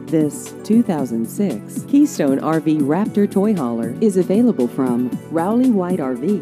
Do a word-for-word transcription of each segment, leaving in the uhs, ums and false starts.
This two thousand six Keystone R V Raptor Toy Hauler is available from Rowley White R V.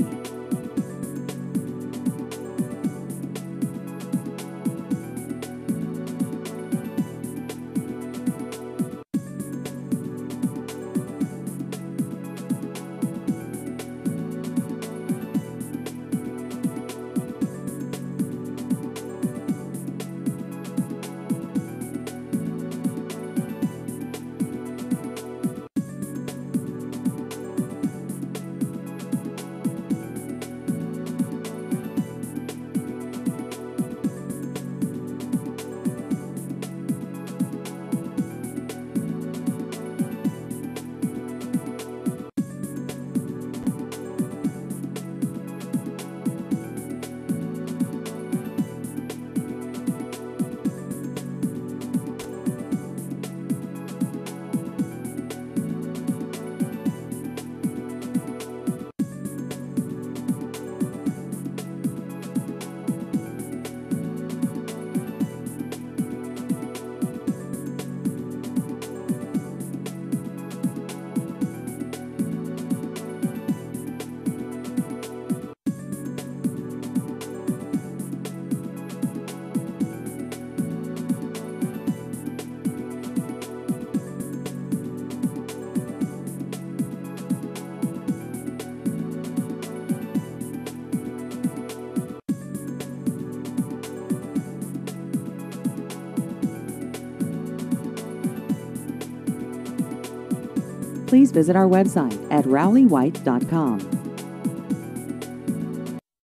Please visit our website at rowley white dot com.